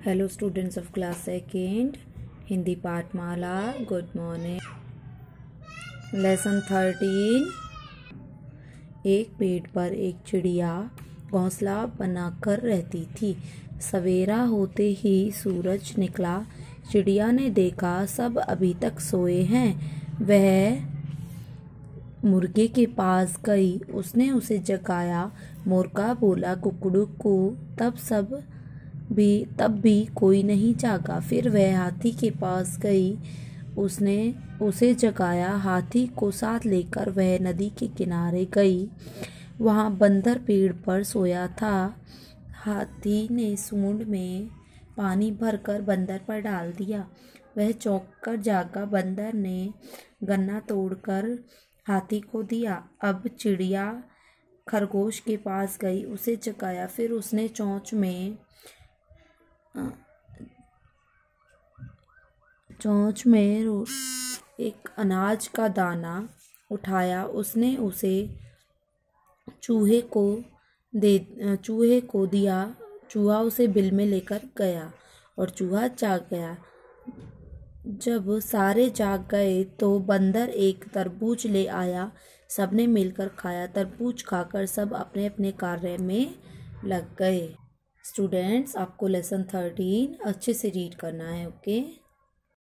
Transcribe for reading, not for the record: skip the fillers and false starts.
Hello students of class second Hindi पाठमाला। Good morning. Lesson 13। एक पेड़ पर एक चिड़िया घोंसला बनाकर रहती थी। सवेरा होते ही सूरज निकला। चिड़िया ने देखा सब अभी तक सोए हैं। वह मुर्गे के पास गई। उसने उसे जगाया। मुर्गा बोला कुकड़ू तब भी कोई नहीं जागा। फिर वह हाथी के पास गई। उसने उसे जगाया। हाथी को साथ लेकर वह नदी के किनारे गई। वहाँ बंदर पेड़ पर सोया था। हाथी ने सूंड में पानी भरकर बंदर पर डाल दिया। वह चौंक कर जागा। बंदर ने गन्ना तोड़कर हाथी को दिया। अब चिड़िया खरगोश के पास गई। उसे जगाया। फिर उसने चोंच में एक अनाज का दाना उठाया। उसने उसे चूहे को दिया। चूहा उसे बिल में लेकर गया और चूहा जाग गया। जब सारे जाग गए तो बंदर एक तरबूज ले आया। सबने मिलकर खाया। तरबूज खाकर सब अपने अपने कार्य में लग गए। स्टूडेंट्स, आपको लेसन 13 अच्छे से रीड करना है। ओके।